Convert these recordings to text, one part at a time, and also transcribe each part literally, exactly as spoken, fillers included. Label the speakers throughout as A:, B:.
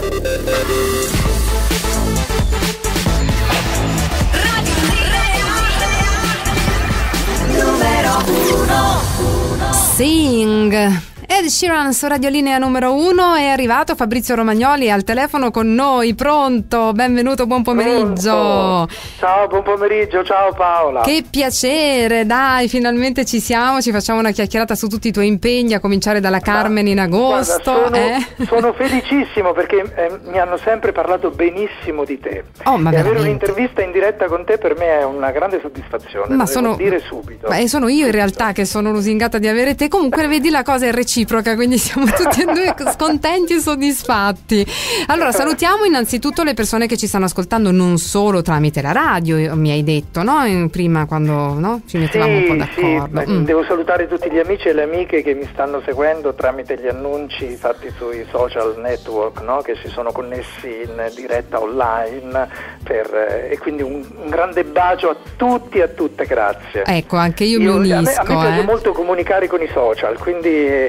A: Sing. Ed Sheeran su Radiolinea numero uno, è arrivato Fabrizio Romagnoli al telefono con noi, pronto? Benvenuto, buon pomeriggio.
B: Pronto. Ciao, buon pomeriggio, ciao Paola.
A: Che piacere, dai, finalmente ci siamo, ci facciamo una chiacchierata su tutti i tuoi impegni, a cominciare dalla Carmen in agosto.
B: Guarda, sono,
A: eh?
B: sono felicissimo perché eh, mi hanno sempre parlato benissimo di te.
A: Oh, ma
B: e avere
A: veramente.
B: un'intervista in diretta con te per me è una grande soddisfazione,
A: ma
B: lo
A: sono,
B: devo dire subito.
A: Ma sono io in realtà che sono lusingata di avere te, comunque vedi la cosa è reciproca, quindi siamo tutti e due scontenti e soddisfatti. Allora salutiamo innanzitutto le persone che ci stanno ascoltando non solo tramite la radio, mi hai detto, no? Prima quando no? ci mettevamo
B: sì,
A: un po' d'accordo.
B: Sì,
A: mm.
B: devo salutare tutti gli amici e le amiche che mi stanno seguendo tramite gli annunci fatti sui social network, no? Che si sono connessi in diretta online per, e quindi un, un grande bacio a tutti e a tutte, grazie.
A: Ecco, anche io,
B: io
A: mi unisco.
B: A me, a me piace
A: eh.
B: molto comunicare con i social, quindi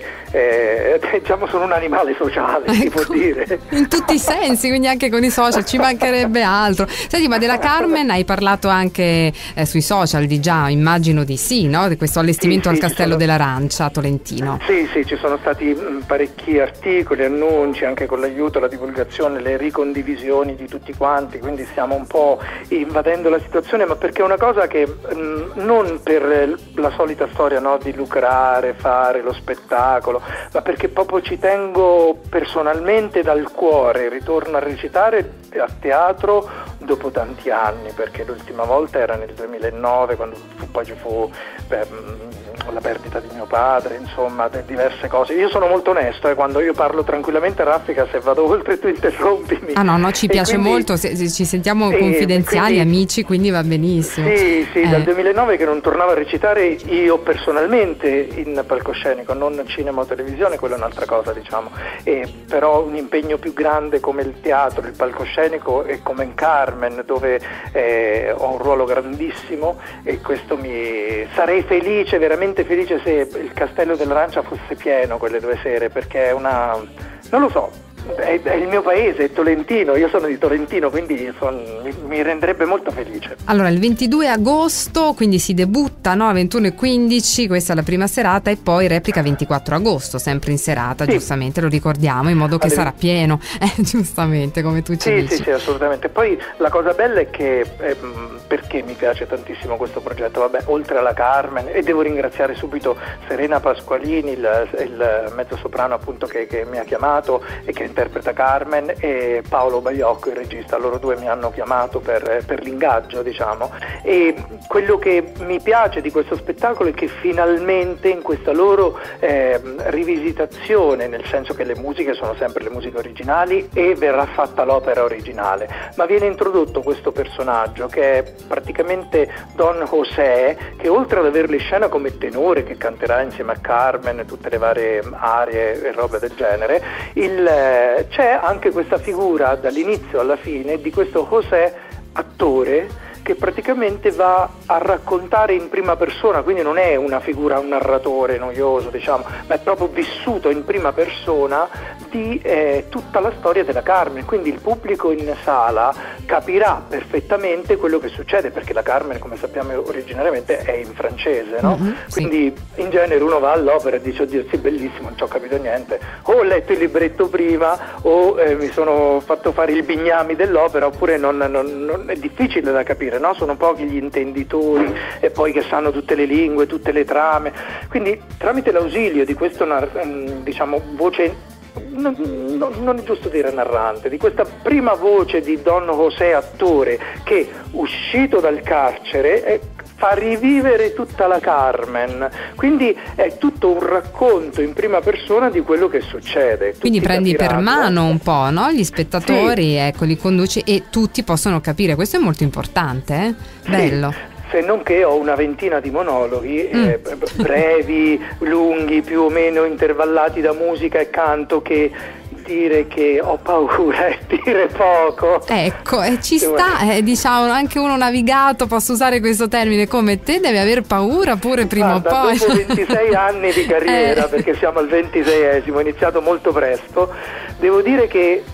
B: eh, diciamo sono un animale sociale, ecco, si può dire.
A: In tutti i sensi, quindi anche con i social, ci mancherebbe altro. Senti, ma della Carmen hai parlato anche eh, sui social di già, immagino di sì, no? Di questo allestimento
B: sì,
A: al
B: sì,
A: Castello
B: sono...
A: dell'Arancia a Tolentino.
B: Sì, sì, ci sono stati mh, parecchi articoli, annunci, anche con l'aiuto, la divulgazione, le ricondivisioni di tutti quanti, quindi stiamo un po' invadendo la situazione, ma perché è una cosa che mh, non per la solita storia, no, di lucrare, fare lo spettacolo, ma perché proprio ci tengo personalmente dal cuore, ritorno a recitare a teatro dopo tanti anni, perché l'ultima volta era nel duemilanove, quando fu, poi ci fu beh, la perdita di mio padre, insomma diverse cose. Io sono molto onesto, eh, quando io parlo tranquillamente a raffica, se vado oltre tu interrompimi.
A: Ah no, no, ci piace
B: quindi,
A: molto, se, se ci sentiamo
B: eh,
A: confidenziali,
B: quindi,
A: amici, quindi va benissimo.
B: Sì, sì,
A: eh.
B: dal duemilanove che non tornavo a recitare io personalmente in palcoscenico, non cinema o televisione, quella è un'altra cosa, diciamo, e, però un impegno più grande come il teatro, il palcoscenico e come in Carmen, dove eh, ho un ruolo grandissimo, e questo mi sarei felice, veramente felice, se il Castello dell'Arancia fosse pieno quelle due sere, perché è una, non lo so, È, è il mio paese, è Tolentino, io sono di Tolentino, quindi son, mi, mi renderebbe molto felice.
A: Allora il ventidue agosto quindi si debutta, no? ventuno e quindici, questa è la prima serata, e poi replica ventiquattro agosto, sempre in serata, sì. Giustamente lo ricordiamo, in modo che allora, sarà pieno, eh, giustamente, come tu ci
B: sì,
A: dici.
B: Sì, sì, assolutamente. Poi la cosa bella è che eh, perché mi piace tantissimo questo progetto, vabbè, oltre alla Carmen, e devo ringraziare subito Serena Pasqualini, il, il mezzosoprano appunto che, che mi ha chiamato e che interpreta Carmen, e Paolo Baiocco, il regista, loro due mi hanno chiamato per, per l'ingaggio, diciamo, e quello che mi piace di questo spettacolo è che finalmente in questa loro eh, rivisitazione, nel senso che le musiche sono sempre le musiche originali e verrà fatta l'opera originale, ma viene introdotto questo personaggio che è praticamente Don José, che oltre ad averlo in scena come tenore che canterà insieme a Carmen tutte le varie arie e robe del genere, il c'è anche questa figura dall'inizio alla fine di questo José attore che praticamente va a raccontare in prima persona, quindi non è una figura, un narratore noioso, diciamo, ma è proprio vissuto in prima persona di eh, tutta la storia della Carmen, quindi il pubblico in sala capirà perfettamente quello che succede, perché la Carmen, come sappiamo originariamente, è in francese, no? Mm-hmm, quindi sì. In genere uno va all'opera e dice oddio sì, bellissimo, non ci ho capito niente, o ho letto il libretto prima o eh, mi sono fatto fare il bignami dell'opera, oppure non, non, non è difficile da capire, no? Sono pochi gli intenditori e poi che sanno tutte le lingue, tutte le trame, quindi tramite l'ausilio di questo diciamo voce, non, non, non è giusto dire narrante, di questa prima voce di Don José attore che uscito dal carcere è, fa rivivere tutta la Carmen, quindi è tutto un racconto in prima persona di quello che succede.
A: Quindi
B: tutti
A: prendi
B: capiranno.
A: Per mano un po', no? Gli spettatori, sì. Ecco, li conduci e tutti possono capire, questo è molto importante, eh? Bello.
B: Sì. Se non che ho una ventina di monologhi, mm. eh, brevi, lunghi, più o meno intervallati da musica e canto, che dire che ho paura è dire poco.
A: Ecco, e ci sta, eh, diciamo, anche uno navigato, posso usare questo termine, come te deve aver paura pure prima
B: Guarda,
A: o poi.
B: Dopo ventisei anni di carriera,
A: eh.
B: perché siamo al ventiseiesimo, ho iniziato molto presto, devo dire che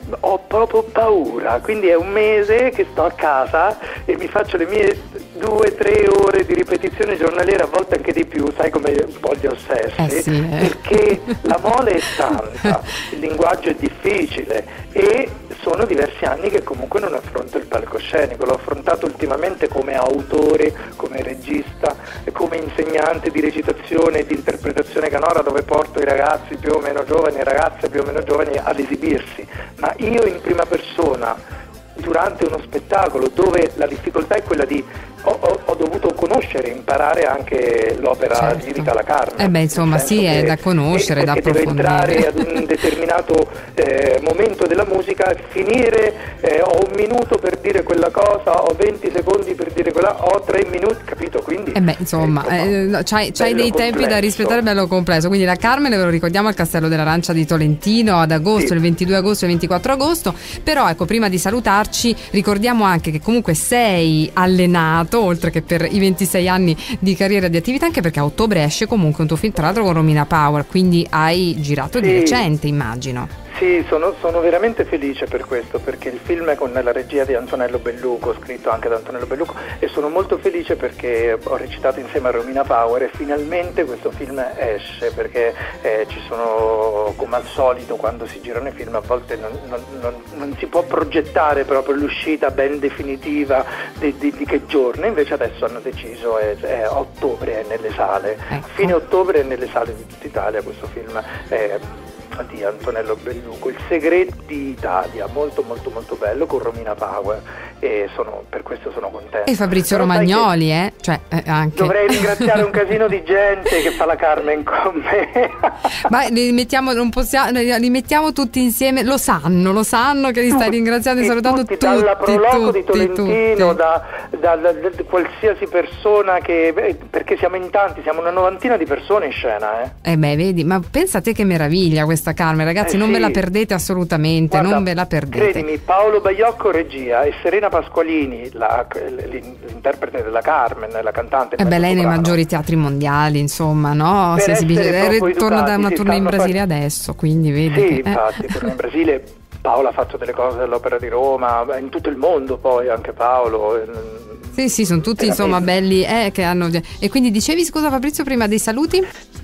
B: ho proprio paura, quindi è un mese che sto a casa e mi faccio le mie due, tre ore di ripetizione giornaliera, a volte anche di più, sai come un po' gli ossessi,
A: eh sì, eh.
B: perché la mole è tanta, il linguaggio è difficile e sono diversi anni che comunque non affronto il palcoscenico. L'ho affrontato ultimamente come autore, come regista, come insegnante di recitazione e di interpretazione canora, dove porto i ragazzi più o meno giovani e ragazze più o meno giovani ad esibirsi, ma io in prima persona durante uno spettacolo dove la difficoltà è quella di ho, ho, ho dovuto conoscere, imparare anche l'opera
A: certo.
B: lirica La Carmen.
A: Eh beh, insomma, sì, è da conoscere, da approfondire.
B: Devo entrare ad un determinato eh, momento della musica, finire, eh, ho un minuto per dire quella cosa, ho venti secondi per dire quella, ho tre minuti, capito? Quindi
A: eh beh, insomma, eh, no, c'hai, c'hai dei complesso. Tempi da rispettare, bello complesso. Quindi La Carmen, ve lo ricordiamo, al Castello dell'Arancia di Tolentino ad agosto, sì. il ventidue agosto e il ventiquattro agosto. Però ecco, prima di salutarci ricordiamo anche che comunque sei allenato, oltre che per i ventisei anni di carriera di attività, anche perché a ottobre esce comunque un tuo film, tra l'altro con Romina Power, quindi hai girato sì. di recente, immagino.
B: Sì, sono, sono veramente felice per questo, perché il film è con la regia di Antonello Belluco, scritto anche da Antonello Belluco, e sono molto felice perché ho recitato insieme a Romina Power e finalmente questo film esce, perché eh, ci sono, come al solito quando si girano i film, a volte non, non, non, non si può progettare proprio l'uscita ben definitiva di, di, di che giorno, invece adesso hanno deciso, è, è a ottobre, è nelle sale, ecco. A fine ottobre è nelle sale di tutta Italia questo film. È, di Antonello Belluco, Il segreto di Italia, molto molto molto bello, con Romina Power, e sono, per questo sono contento.
A: E Fabrizio Però Romagnoli, che, eh? Cioè, eh, anche.
B: Dovrei ringraziare un casino di gente che fa la Carmen con me.
A: Ma li mettiamo, non possiamo, li mettiamo tutti insieme, lo sanno, lo sanno che li stai ringraziando e salutando tutti.
B: Dalla prologo
A: tutti,
B: di Tolentino, da, da, da, da qualsiasi persona che, perché siamo in tanti, siamo una novantina di persone in scena. Eh,
A: eh beh, vedi, ma pensa te che meraviglia questa Carmen, ragazzi, eh non sì. ve la perdete assolutamente. Guarda, non ve la perdete.
B: Credimi, Paolo Baiocco regia e Serena Pasqualini, la, l'interprete della Carmen, la cantante.
A: E eh beh, lei nei maggiori teatri mondiali, insomma, no? Si esibisce, torna da una tournée in Brasile fare... adesso, quindi vedi.
B: Sì,
A: che,
B: infatti,
A: eh.
B: torna in Brasile. Paolo ha fatto delle cose all'Opera di Roma, in tutto il mondo poi, anche Paolo.
A: Sì, sì, sono tutti veramente. Insomma belli, eh, che hanno. E quindi dicevi, scusa Fabrizio, prima dei saluti?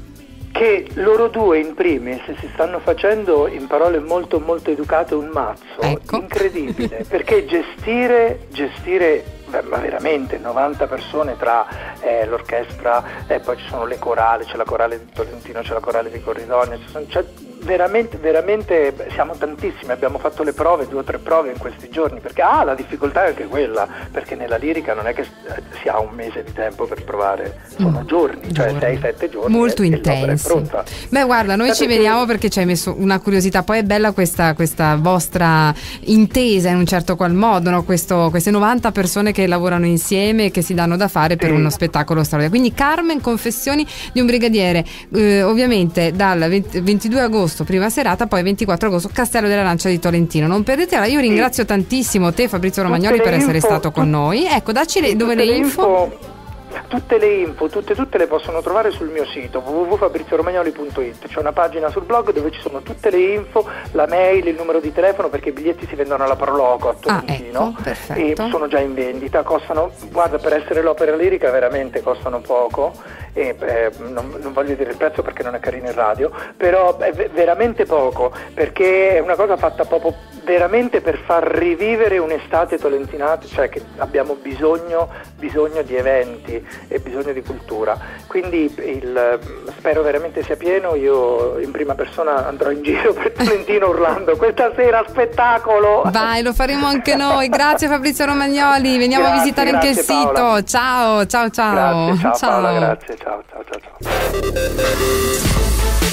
B: Che loro due in primis si stanno facendo, in parole molto molto educate, un mazzo, ecco. Incredibile, perché gestire, gestire beh, ma veramente novanta persone tra eh, l'orchestra e eh, poi ci sono le corali, c'è la corale di Tolentino, c'è la corale di Corridonia, c'è veramente, veramente siamo tantissimi, abbiamo fatto le prove, due o tre prove in questi giorni, perché ah, la difficoltà è anche quella, perché nella lirica non è che si ha un mese di tempo per provare, sono mm, giorni, cioè sei sette giorni
A: molto
B: e,
A: intensi.
B: E l'opera è pronta.
A: Beh guarda, noi Sapete ci vediamo che... perché ci hai messo una curiosità, poi è bella questa, questa vostra intesa in un certo qual modo, no? Questo, queste novanta persone che lavorano insieme e che si danno da fare per sì. uno spettacolo straordinario. Quindi Carmen, Confessioni di un brigadiere, eh, ovviamente dal ventidue agosto prima serata, poi ventiquattro agosto Castello dell'Arancia di Tolentino. Non perdetela. Io ringrazio sì. tantissimo te Fabrizio Romagnoli per essere info, stato con noi. Ecco, dacci le, dove le info, info
B: tutte le info tutte tutte le possono trovare sul mio sito w w w punto fabrizio romagnoli punto it. C'è una pagina sul blog dove ci sono tutte le info, la mail, il numero di telefono, perché i biglietti si vendono alla Proloco a Tolentino,
A: ah, ecco,
B: e sono già in vendita, costano, guarda, per essere l'opera lirica veramente costano poco, e eh, non, non voglio dire il prezzo perché non è carino in radio, però è v- veramente poco, perché è una cosa fatta proprio veramente per far rivivere un'estate tolentinata, cioè che abbiamo bisogno bisogno di eventi e bisogno di cultura, quindi il, spero veramente sia pieno. Io in prima persona andrò in giro per Tolentino urlando questa sera spettacolo.
A: Vai, lo faremo anche noi. Grazie Fabrizio Romagnoli, veniamo
B: grazie,
A: a visitare anche il
B: Paola.
A: sito. Ciao ciao ciao.
B: Grazie, ciao,
A: ciao.
B: Paola, grazie, ciao ciao ciao ciao.